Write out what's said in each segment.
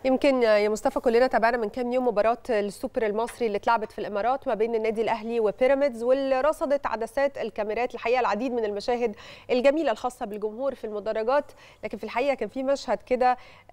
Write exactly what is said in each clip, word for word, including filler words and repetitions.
يمكن يا مصطفى كلنا تابعنا من كام يوم مباراة السوبر المصري اللي اتلعبت في الإمارات ما بين النادي الأهلي وبيراميدز، واللي رصدت عدسات الكاميرات الحقيقة العديد من المشاهد الجميلة الخاصة بالجمهور في المدرجات. لكن في الحقيقة كان في مشهد كده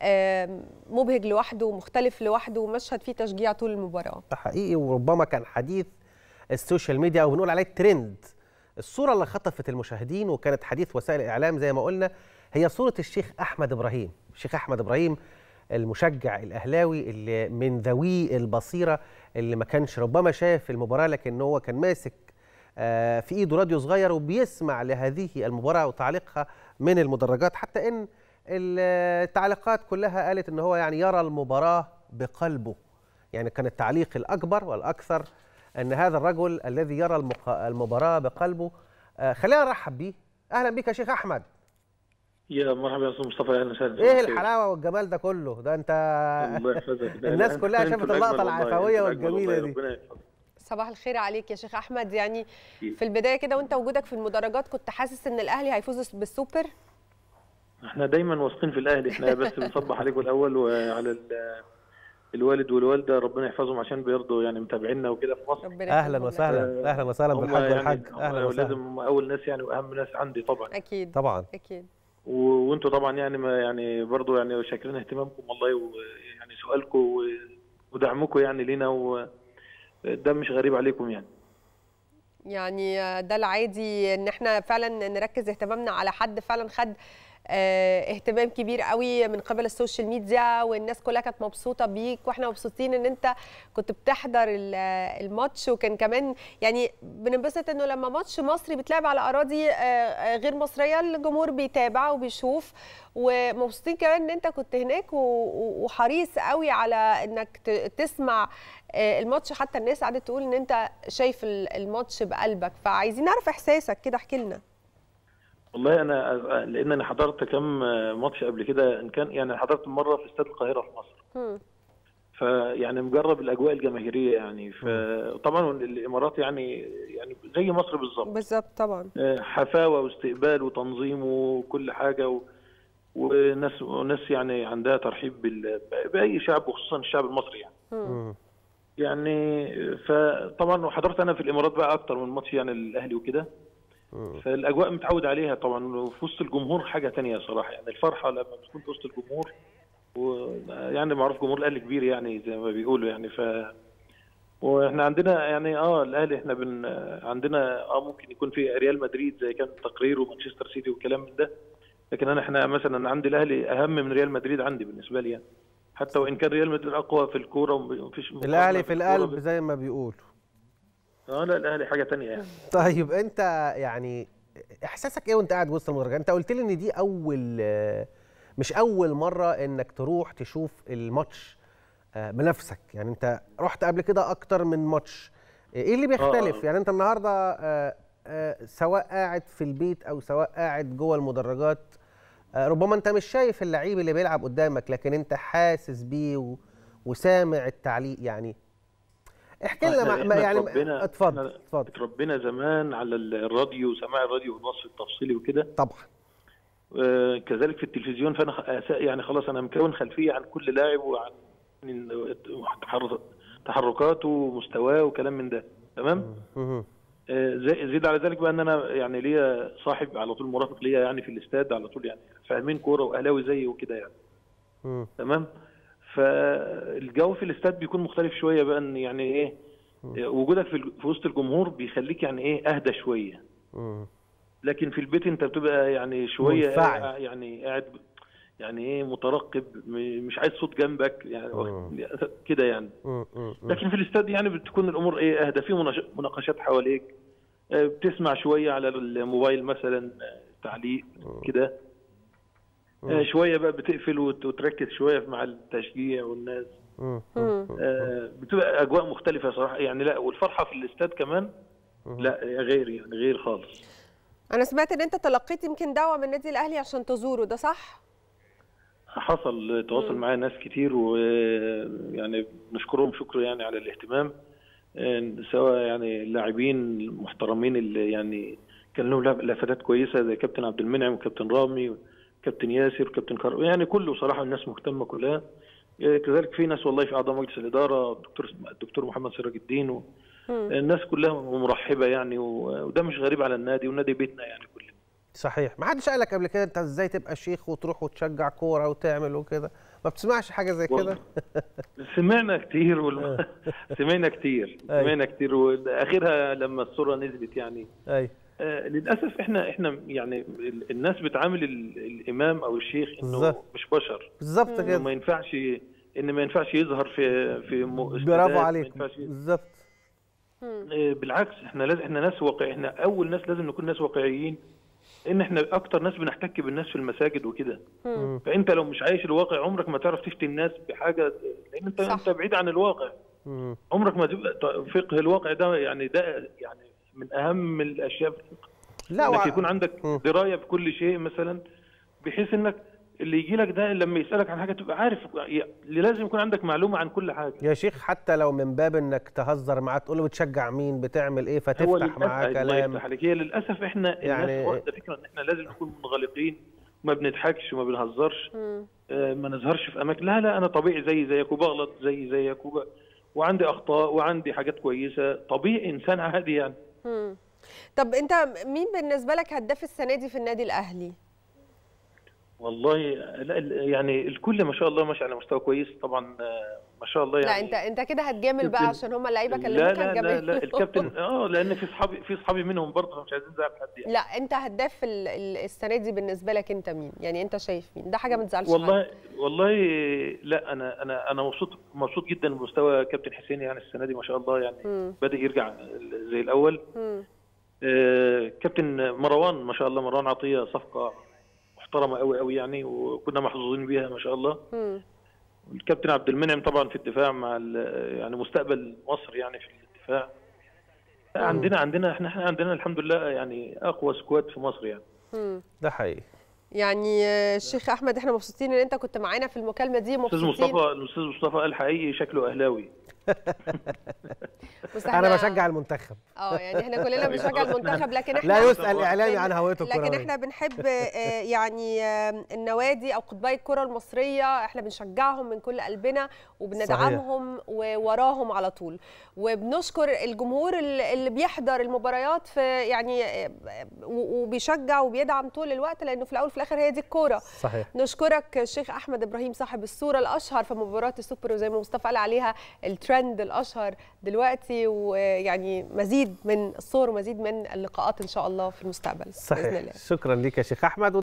مبهج لوحده ومختلف لوحده، ومشهد فيه تشجيع طول المباراة. ده حقيقي، وربما كان حديث السوشيال ميديا او بنقول عليه الترند. الصورة اللي خطفت المشاهدين وكانت حديث وسائل الإعلام زي ما قلنا هي صورة الشيخ أحمد إبراهيم. الشيخ أحمد إبراهيم المشجع الأهلاوي اللي من ذوي البصيرة، اللي ما كانش ربما شاف المباراة لكن هو كان ماسك في إيده راديو صغير وبيسمع لهذه المباراة وتعليقها من المدرجات، حتى إن التعليقات كلها قالت إن هو يعني يرى المباراة بقلبه. يعني كان التعليق الأكبر والأكثر أن هذا الرجل الذي يرى المباراة بقلبه. خلينا نرحب بيه. أهلا بك يا شيخ أحمد. يا مرحبا يا استاذ مصطفى، اهلا وسهلا. ايه الحلاوه والجمال ده كله ده؟ انت الله يحفظك. الناس كلها شافت اللقطه العفويه والجميله دي. صباح الخير عليك يا شيخ احمد. يعني في البدايه كده وانت وجودك في المدرجات كنت حاسس ان الاهلي هيفوز بالسوبر؟ احنا دايما واثقين في الاهلي، احنا بس بنصبح عليكم الاول وعلى الوالد والوالده ربنا يحفظهم عشان بيرضوا يعني متابعينا وكده في مصر. اهلا وسهلا. اهلا وسهلا بالحاج والحاج. اهلا وسهلا. لازم اول ناس يعني واهم ناس عندي طبعا. اكيد طبعا اكيد. وانتم طبعا يعني ما يعني برضه يعني شاكرين اهتمامكم والله، ويعني سؤالكم ودعمكم يعني لينا، وده مش غريب عليكم يعني. يعني ده العادي ان احنا فعلا نركز اهتمامنا على حد فعلا خد اهتمام كبير قوي من قبل السوشيال ميديا، والناس كلها كانت مبسوطه بيك، واحنا مبسوطين ان انت كنت بتحضر الماتش. وكان كمان يعني بننبسط انه لما ماتش مصري بيتلعب على اراضي غير مصريه الجمهور بيتابع وبيشوف، ومبسوطين كمان ان انت كنت هناك وحريص قوي على انك تسمع الماتش. حتى الناس قعدت تقول ان انت شايف الماتش بقلبك، فعايزين نعرف احساسك كده، احكي لنا. والله انا لان انا حضرت كم ماتش قبل كده، ان كان يعني حضرت مره في استاد القاهره في مصر. م. فيعني مجرب الاجواء الجماهيريه يعني. فطبعا الامارات يعني يعني زي مصر بالظبط. بالظبط طبعا. حفاوه واستقبال وتنظيم وكل حاجه و... وناس وناس يعني عندها ترحيب بال... باي شعب وخصوصا الشعب المصري يعني. م. يعني فطبعا وحضرت انا في الامارات بقى اكتر من ماتش يعني الاهلي وكده. فالاجواء متعود عليها طبعا، وفي وسط الجمهور حاجه ثانيه صراحه. يعني الفرحه لما بتكون في وسط الجمهور، ويعني معروف جمهور الاهلي كبير يعني زي ما بيقولوا يعني. ف واحنا عندنا يعني اه الاهلي احنا بن عندنا اه ممكن يكون في ريال مدريد زي كان تقرير ومانشستر سيتي والكلام من ده، لكن انا احنا مثلا عندي الاهلي اهم من ريال مدريد عندي بالنسبه لي يعني. حتى وان كان ريال مدريد اقوى في الكوره ومفيش الاهلي في القلب زي ما بيقولوا. اه لا الاهلي حاجه ثانيه يعني. طيب انت يعني احساسك ايه وانت قاعد وسط المدرجات؟ انت قلت لي ان دي اول مش اول مره انك تروح تشوف الماتش بنفسك، يعني انت رحت قبل كده اكتر من ماتش. ايه اللي بيختلف؟ آه. يعني انت النهارده سواء قاعد في البيت او سواء قاعد جوه المدرجات، ربما انت مش شايف اللعيب اللي بيلعب قدامك لكن انت حاسس بيه وسامع التعليق. يعني احكي لنا ما يعني اتفضل اتفضل. اتربينا زمان على الراديو وسماع الراديو والوصف التفصيلي وكده طبعا. آه كذلك في التلفزيون، فانا يعني خلاص انا مكون خلفيه عن كل لاعب وعن تحركاته ومستواه وكلام من ده. تمام. آه زيد على ذلك بقى ان انا يعني ليا صاحب على طول مرافق ليا يعني في الاستاد على طول، يعني فاهمين كوره واهلاوي زيي وكده يعني. م. تمام. فالجو في الاستاد بيكون مختلف شويه بقى، ان يعني ايه وجودك في, في وسط الجمهور بيخليك يعني ايه اهدى شويه. م. لكن في البيت انت بتبقى يعني شويه منفعل. يعني قاعد يعني ايه مترقب، مش عايز صوت جنبك يعني كده يعني. م. لكن في الاستاد يعني بتكون الامور ايه اهدى، في مناقشات حواليك، بتسمع شويه على الموبايل مثلا تعليق كده، آه شويه بقى بتقفل وتركز شويه مع التشجيع والناس. آه بتبقى اجواء مختلفه صراحه يعني. لا والفرحه في الاستاد كمان لا غير يعني غير خالص. انا سمعت ان انت تلقيت يمكن دعوه من النادي الاهلي عشان تزوره، ده صح؟ حصل تواصل معايا ناس كتير، ويعني نشكرهم شكر يعني على الاهتمام، سواء يعني اللاعبين المحترمين اللي يعني كان لهم لفتات كويسه زي كابتن عبد المنعم وكابتن رامي كابتن ياسر وكابتن كار، يعني كله صراحه الناس مهتمه كلها. كذلك في ناس والله في اعضاء مجلس الاداره، الدكتور الدكتور محمد سراج الدين و... الناس كلها مرحبه يعني، وده مش غريب على النادي، والنادي بيتنا يعني كلنا. صحيح. ما حدش قال لك قبل كده انت ازاي تبقى شيخ وتروح وتشجع كوره وتعمل وكده؟ ما بتسمعش حاجه زي كده؟ سمعنا كتير وال... سمعنا كتير سمعنا كتير واخرها لما الصوره نزلت يعني. ايوه. آه للاسف احنا احنا يعني الناس بتعامل الامام او الشيخ انه بالزبط. مش بشر. بالظبط كده. ما ينفعش ان ما ينفعش يظهر في في برافو عليك. بالظبط. بالعكس احنا لازم احنا ناس واقع، احنا اول ناس لازم نكون ناس واقعيين، ان احنا اكتر ناس بنحتك بالناس في المساجد وكده. فانت لو مش عايش الواقع عمرك ما تعرف تفتي الناس بحاجه، لان انت صح. انت بعيد عن الواقع. مم. عمرك ما تبقى فقه الواقع ده يعني ده يعني من اهم الاشياء في الفقه. لا انك وع... يكون عندك مم. درايه بكل شيء مثلا، بحيث انك اللي يجي لك ده لما يسالك عن حاجه تبقى عارف، لازم يكون عندك معلومه عن كل حاجه يا شيخ، حتى لو من باب انك تهزر معاه تقول له بتشجع مين بتعمل ايه فتفتح معاه كلام. الله يفتح عليك. هي للاسف احنا يعني الناس واخده فكره ان احنا لازم نكون منغلقين، ما بنضحكش وما بنهزرش، آه ما نظهرش في اماكن. لا لا انا طبيعي زي زيك وبغلط زي زيك وب... وعندي اخطاء وعندي حاجات كويسه، طبيعي انسان عادي يعني. مم. طب انت مين بالنسبه لك هداف السنه دي في النادي الاهلي؟ والله لا يعني الكل ما شاء الله ماشي على مستوى كويس طبعا، ما شاء الله يعني. لا انت انت كده هتجامل بقى عشان هم اللعيبه كلموك هتجامل. لا لا لا الكابتن اه لان في اصحابي في اصحابي منهم برضه، مش عايزين نزعل حد يعني. لا انت هداف السنه دي بالنسبه لك انت مين؟ يعني انت شايف مين؟ ده حاجه ما تزعلش والله حد. والله لا انا انا انا مبسوط مبسوط جدا بمستوى كابتن حسين يعني السنه دي ما شاء الله يعني بدا يرجع زي الاول. آه كابتن مروان ما شاء الله، مروان عطيه صفقه محترمه قوي قوي يعني، وكنا محظوظين بيها ما شاء الله. م. الكابتن عبد المنعم طبعا في الدفاع مع يعني مستقبل مصر يعني في الدفاع. م. عندنا عندنا احنا احنا عندنا الحمد لله يعني اقوى سكواد في مصر يعني. م. ده حقيقي. يعني الشيخ احمد احنا مبسوطين ان انت كنت معانا في المكالمه دي. مبسوطين. الاستاذ مصطفى الاستاذ مصطفى قال حقيقي شكله اهلاوي. انا بشجع المنتخب. اه يعني احنا كلنا بنشجع المنتخب، لكن احنا لا يسأل اعلامي عن هويته الكرويه. لكن احنا بنحب يعني النوادي او قطبي الكره المصريه، احنا بنشجعهم من كل قلبنا وبندعمهم ووراهم على طول، وبنشكر الجمهور اللي بيحضر المباريات في يعني وبيشجع وبيدعم طول الوقت، لانه في الاول وفي الاخر هي دي الكوره. صحيح. نشكرك الشيخ احمد ابراهيم صاحب الصوره الاشهر في مباراه السوبر، وزي ما مصطفى قال عليها الترند الاشهر دلوقتي، ويعني مزيد من الصور ومزيد من اللقاءات ان شاء الله في المستقبل. صحيح. بإذن الله. شكرا لك يا شيخ احمد.